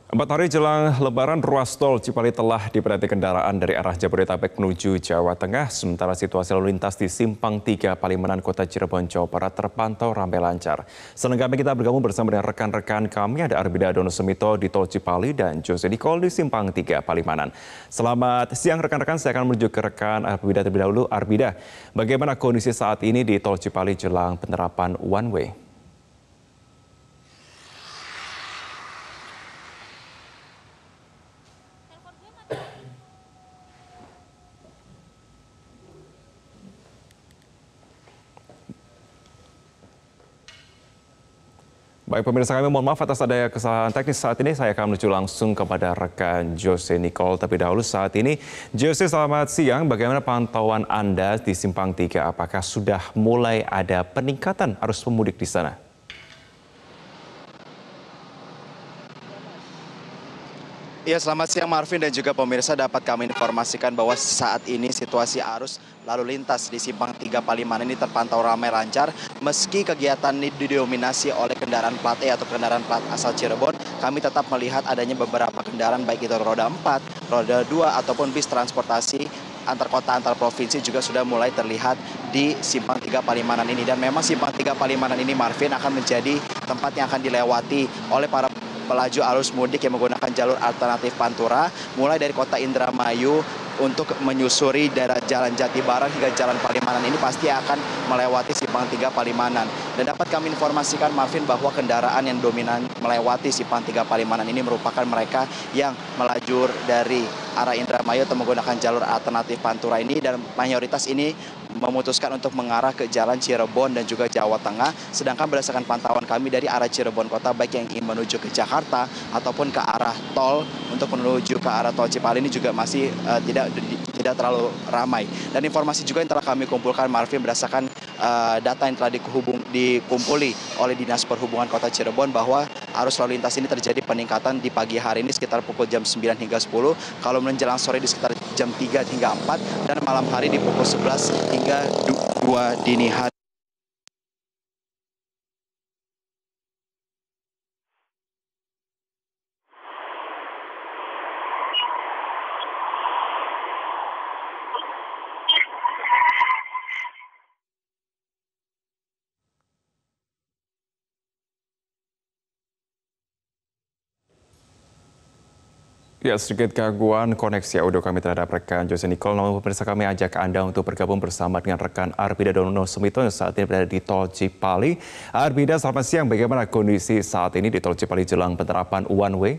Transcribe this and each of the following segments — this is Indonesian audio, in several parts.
4 hari jelang Lebaran, ruas tol Cipali telah dipadati kendaraan dari arah Jabodetabek menuju Jawa Tengah. Sementara situasi lalu lintas di Simpang 3 Palimanan, Kota Cirebon, Jawa Barat terpantau ramai lancar. Selengkapnya kita bergabung bersama dengan rekan-rekan kami, ada Arbida Donosemito di tol Cipali dan Jose Nicole di Simpang 3 Palimanan. Selamat siang rekan-rekan, saya akan menuju ke rekan Arbida terlebih dahulu. Arbida, bagaimana kondisi saat ini di tol Cipali jelang penerapan one way? Baik pemirsa kami, mohon maaf atas adanya kesalahan teknis saat ini. Saya akan menuju langsung kepada rekan Jose Nicole terlebih dahulu saat ini. Jose, selamat siang. Bagaimana pantauan Anda di Simpang 3? Apakah sudah mulai ada peningkatan arus pemudik di sana? Ya, selamat siang Marvin dan juga pemirsa, dapat kami informasikan bahwa saat ini situasi arus lalu lintas di Simpang 3 Palimanan ini terpantau ramai lancar. Meski kegiatan ini didominasi oleh kendaraan plat E atau kendaraan plat asal Cirebon, kami tetap melihat adanya beberapa kendaraan baik itu roda 4, roda 2 ataupun bis transportasi antar kota antar provinsi juga sudah mulai terlihat di Simpang 3 Palimanan ini. Dan memang Simpang 3 Palimanan ini Marvin akan menjadi tempat yang akan dilewati oleh para pelaju arus mudik yang menggunakan jalur alternatif Pantura mulai dari kota Indramayu untuk menyusuri daerah Jalan Jati Barang hingga Jalan Palimanan ini pasti akan melewati Simpang 3 Palimanan. Dan dapat kami informasikan Marvin bahwa kendaraan yang dominan melewati Simpang 3 Palimanan ini merupakan mereka yang melajur dari arah Indramayu atau menggunakan jalur alternatif Pantura ini, dan mayoritas ini memutuskan untuk mengarah ke Jalan Cirebon dan juga Jawa Tengah. Sedangkan berdasarkan pantauan kami dari arah Cirebon Kota, baik yang ingin menuju ke Jakarta ataupun ke arah tol untuk menuju ke arah tol Cipali ini juga masih tidak terlalu ramai. Dan informasi juga yang telah kami kumpulkan Marvin berdasarkan data yang telah dikumpuli oleh Dinas Perhubungan Kota Cirebon bahwa arus lalu lintas ini terjadi peningkatan di pagi hari ini sekitar pukul jam 9 hingga 10, kalau menjelang sore di sekitar jam 3 hingga 4, dan malam hari di pukul 11 hingga 2 dini hari. Ya, sedikit gangguan koneksi audio kami terhadap rekan Jose Nicole. Namun pemirsa, kami ajak Anda untuk bergabung bersama dengan rekan Arbida Donosemito yang saat ini berada di tol Cipali. Arbida, selamat siang. Bagaimana kondisi saat ini di tol Cipali jelang penerapan one way?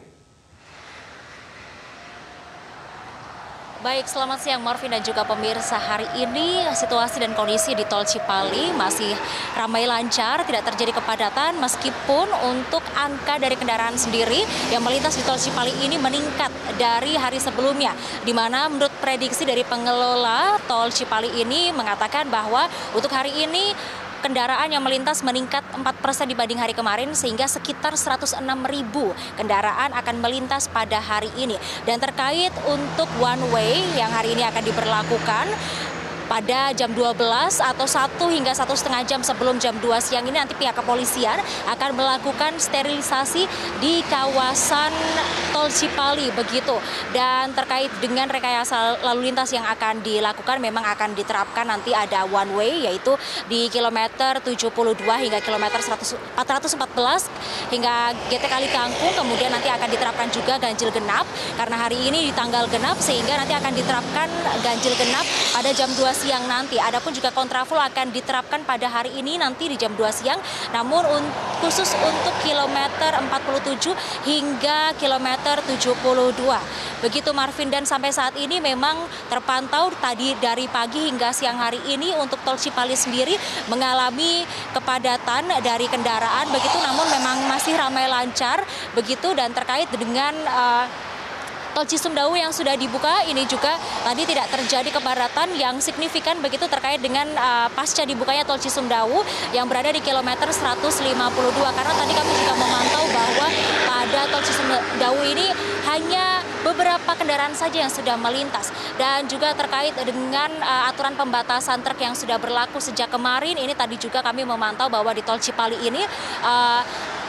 Baik, selamat siang Marvin dan juga pemirsa. Hari ini situasi dan kondisi di tol Cipali masih ramai lancar, tidak terjadi kepadatan meskipun untuk angka dari kendaraan sendiri yang melintas di tol Cipali ini meningkat dari hari sebelumnya, di mana menurut prediksi dari pengelola tol Cipali ini mengatakan bahwa untuk hari ini kendaraan yang melintas meningkat 4% dibanding hari kemarin, sehingga sekitar 106.000 kendaraan akan melintas pada hari ini. Dan terkait untuk one way yang hari ini akan diberlakukan pada jam 12 atau 1 hingga 1,5 jam sebelum jam 2 siang ini, nanti pihak kepolisian akan melakukan sterilisasi di kawasan tol Cipali begitu. Dan terkait dengan rekayasa lalu lintas yang akan dilakukan, memang akan diterapkan nanti ada one way, yaitu di kilometer 72 hingga kilometer 414 hingga GT Kali Kangkung. Kemudian nanti akan diterapkan juga ganjil genap karena hari ini di tanggal genap, sehingga nanti akan diterapkan ganjil genap pada jam 2 siang nanti. Adapun juga kontraflow akan diterapkan pada hari ini nanti di jam 2 siang, namun khusus untuk kilometer 47 hingga kilometer 72. Begitu Marvin, dan sampai saat ini memang terpantau tadi dari pagi hingga siang hari ini untuk tol Cipali sendiri mengalami kepadatan dari kendaraan begitu, namun memang masih ramai lancar begitu. Dan terkait dengan tol Cisumdawu yang sudah dibuka ini juga tadi tidak terjadi kepadatan yang signifikan begitu terkait dengan pasca dibukanya tol Cisumdawu yang berada di kilometer 152, karena tadi kami juga memantau bahwa pada tol Cisumdawu ini hanya beberapa kendaraan saja yang sudah melintas. Dan juga terkait dengan aturan pembatasan truk yang sudah berlaku sejak kemarin, ini tadi juga kami memantau bahwa di tol Cipali ini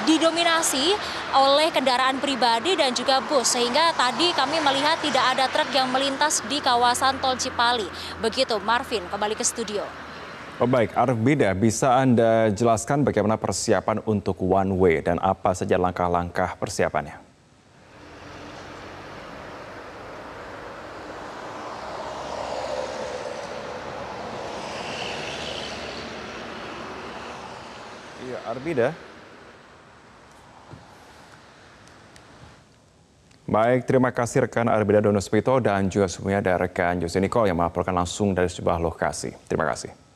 didominasi oleh kendaraan pribadi dan juga bus, sehingga tadi kami melihat tidak ada truk yang melintas di kawasan Tol Cipali. Begitu, Marvin, kembali ke studio. Oh, baik, Arvida, bisa Anda jelaskan bagaimana persiapan untuk one way dan apa saja langkah-langkah persiapannya? Iya, Arvida. Baik, terima kasih rekan Arvida Donospito dan juga sebelumnya ada rekan Jose Nicole yang melaporkan langsung dari sebuah lokasi. Terima kasih.